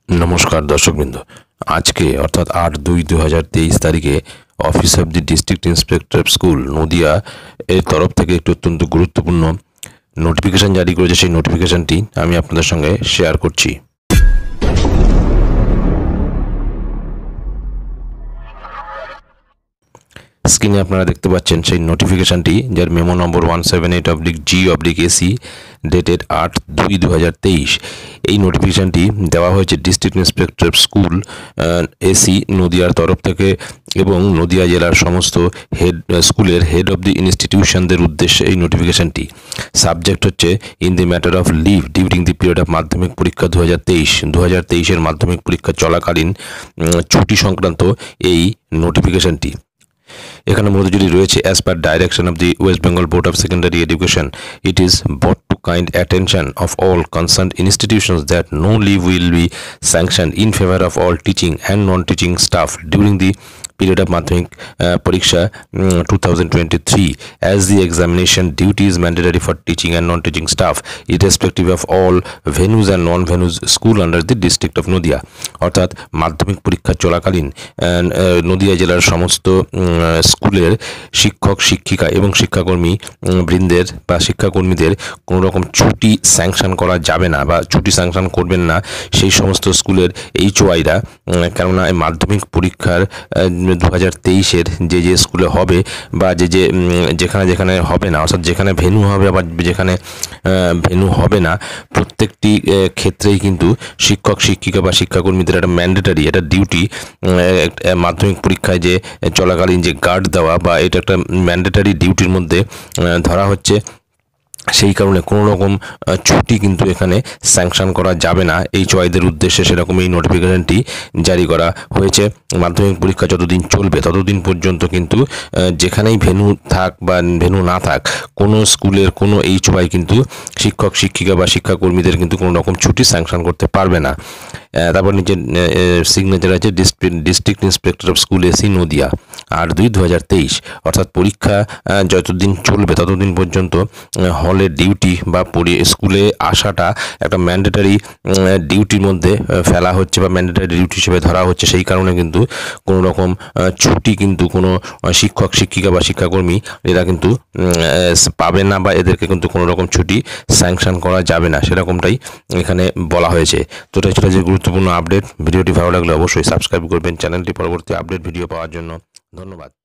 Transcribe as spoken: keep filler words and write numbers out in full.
नमस्कार दर्शकबृंद आज के अर्थात आठ दुई दो हज़ार तेईस तारीखे office of the district inspector of school Nadia एर तरफ থেকে একটি অত্যন্ত গুরুত্বপূর্ণ নোটিফিকেশন জারি করেছে। সেই নোটিফিকেশনটি আমি আপনাদের সঙ্গে শেয়ার করছি। স্ক্রিনে আপনারা দেখতে পাচ্ছেন সেই নোটিফিকেশনটি, যার memo number one seven eight oblique G oblique AC dated আট দুই দু হাজার তেইশ। এই নোটিফিকেশনটি দেওয়া হয়েছে ডিস্ট্রিক্ট ইন্সপেক্টর স্কুল এসি নদিয়ার তরফ থেকে এবং নদিয়া জেলার সমস্ত হেড স্কুলের হেড অব দি ইনস্টিটিউশনদের উদ্দেশ্যে এই নোটিফিকেশনটি। সাবজেক্ট হচ্ছে in the matter of leave during the period of Madhyamik পরীক্ষা দু হাজার তেইশ দু হাজার তেইশের মাধ্যমিক পরীক্ষা চলাকালীন ছুটি সংক্রান্ত এই নোটিফিকেশনটি। এখানে মূলত যদি রয়েছে as per direction of the West Bengal board of secondary education it is brought to kind attention of all concerned institutions that no leave will be sanctioned in favor of all teaching and non-teaching staff during the period of madhyamik uh, pariksha um, twenty twenty-three, as the examination duty is mandatory for teaching and non-teaching staff irrespective of all venues and non-venues school under the district of Nadia। অর্থাৎ মাধ্যমিক পরীক্ষা চলাকালীন নদিয়া জেলার সমস্ত স্কুলের শিক্ষক শিক্ষিকা এবং শিক্ষাকর্মী বৃন্দের বা শিক্ষাকর্মীদের কোনো রকম ছুটি স্যাংশন করা যাবে না বা ছুটি স্যাংশন করবেন না সেই সমস্ত স্কুলের এইচওআইরা। কেননা এই মাধ্যমিক পরীক্ষার দু হাজার তেইশের যে যে স্কুলে হবে বা যে যে যেখানে যেখানে হবে না, অর্থাৎ যেখানে ভেন্যু হবে আবার যেখানে ভেন্যু হবে না, প্রত্যেকটি ক্ষেত্রেই কিন্তু শিক্ষক শিক্ষিকা বা শিক্ষাকর্মীদের একটা ম্যান্ডেটারি একটা ডিউটি মাধ্যমিক পরীক্ষায় যে চলাকালীন যে গার্ড দেওয়া বা এটা একটা ম্যান্ডেটারি ডিউটির মধ্যে ধরা হচ্ছে। সেই কারণে কোনো রকম ছুটি কিন্তু এখানে স্যাংশন করা যাবে না এইচওআইদের উদ্দেশ্যে, সেরকম এই নোটিফিকেশনটি জারি করা হয়েছে। মাধ্যমিক পরীক্ষা যতদিন চলবে ততদিন পর্যন্ত কিন্তু যেখানেই ভেন্যু থাক বা ভেন্যু না থাক কোনো স্কুলের কোনো এইচওআই কিন্তু শিক্ষক শিক্ষিকা বা শিক্ষাকর্মীদের কিন্তু কোনো রকম ছুটি স্যাংশন করতে পারবে না। তারপর নিচে সিগনেচার আছে district inspector of school AC Nadia আট দুই দু হাজার তেইশ। অর্থাৎ পরীক্ষা যতদিন চলবে ততদিন পর্যন্ত হলের ডিউটি বা স্কুলে আসাটা একটা ম্যান্ডেটারি ডিউটির মধ্যে ফেলা হচ্ছে বা ম্যান্ডেটারি ডিউটি হিসেবে ধরা হচ্ছে। সেই কারণে কিন্তু কোনো রকম ছুটি কিন্তু কোনো শিক্ষক শিক্ষিকা বা শিক্ষাকর্মী এরা কিন্তু পাবে না বা এদেরকে কিন্তু কোনো রকম ছুটি স্যাংশন করা যাবে না, সেরকমটাই এখানে বলা হয়েছে। তো এটা ছিল যে গুরুত্বপূর্ণ আপডেট। ভিডিওটি ভালো লাগলে অবশ্যই সাবস্ক্রাইব করবেন চ্যানেলটি পরবর্তী আপডেট ভিডিও পাওয়ার জন্য। ধন্যবাদ।